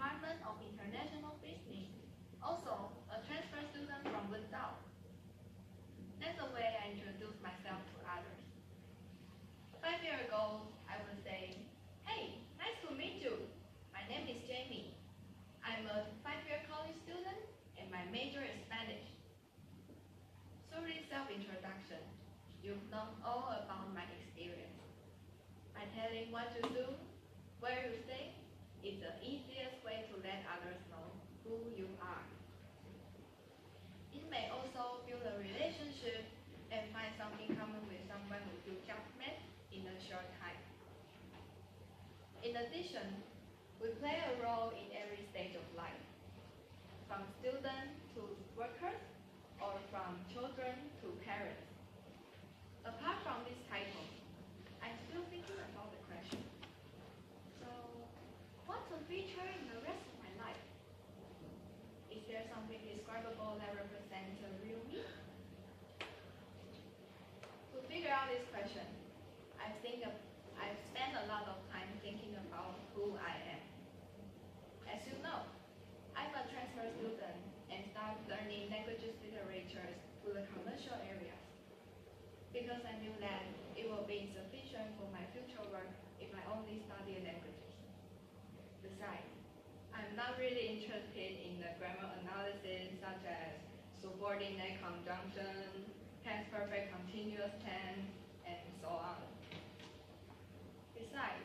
Department of International Business, also a transfer student from Wenzhou. That's the way I introduce myself to others. 5 years ago, I would say, hey, nice to meet you. My name is Jamie. I'm a 5-year college student and my major is Spanish. Through this self-introduction, you've known all about my experience. By telling what you do, where you stay, is the easiest way to let others know who you are. It may also build a relationship and find something common with someone who you just met in a short time. In addition, we play a role in every stage of life, from student to workers, or from children to parents. Apart from this title, I'm still thinking about the question. So, what's a feature in the rest of my life? Is there something describable that represents a real me? To figure out this question, I've spent a lot of time thinking about who I am. As you know, I'm a transfer student and started learning languages literatures to the commercial areas because I knew that it will be insufficient for my future work if I only study languages. Besides, I'm not really interested in the grammar analysis such as subordinate conjunction, past perfect continuous tense, and so on. Besides,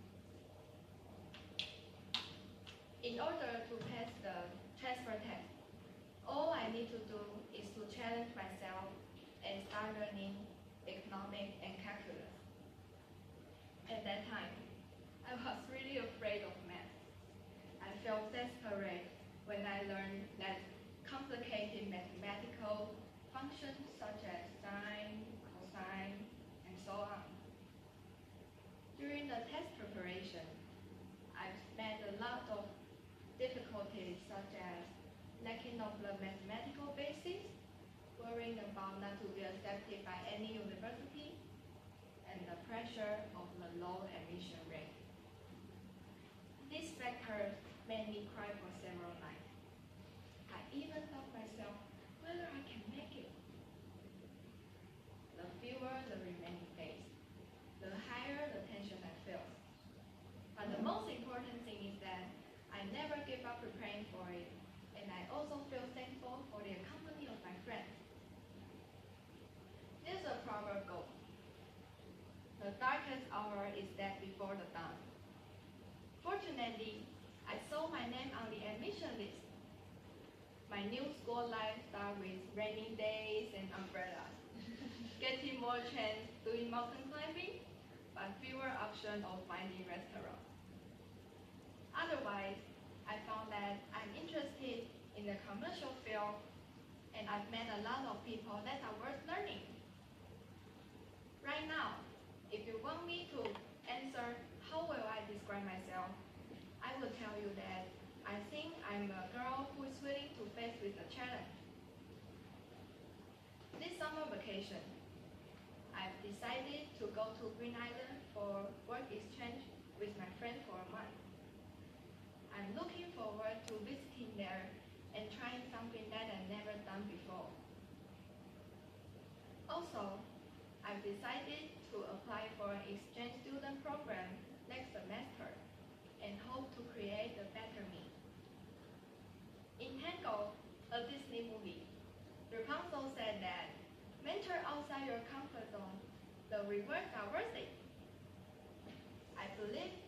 in order to pass the transfer test, all I need to do is to challenge myself and start learning economics and calculus. At that time, I was really afraid of math. I felt desperate when I learned that complicated mathematical functions such as sine, cosine, and so on. During the test preparation, I've met a lot of difficulties such as lacking of the mathematical basis, worrying about not to be accepted by any university, and the pressure of the low admission rate. These factors made me cry for several nights. I even thought myself whether I can make it. The fewer the remaining days, the higher the tension I felt. But the most important thing is that I never give up preparing for it, and I also feel thankful for the company of my friends. There's a proverb goes, the darkest hour is that before the dawn. Fortunately, I saw my name on the admission list. My new school life started with rainy days and umbrellas, getting more chance doing mountain climbing, but fewer options of finding restaurants. Otherwise, I found that I'm interested in the commercial field, and I've met a lot of people that are worth learning. Right now, if you want me to answer how will I describe myself, I will tell you that I think I'm a girl who is willing to face with a challenge. This summer vacation, I've decided to go to Green Island for work exchange with my friend for a month. I'm looking forward to visiting there and trying something that I've never done before. Also, I've decided to apply for an exchange student program next semester and hope to create a better me. In Tangled, a Disney movie, Rapunzel said that venture outside your comfort zone, the rewards are worth it. I believe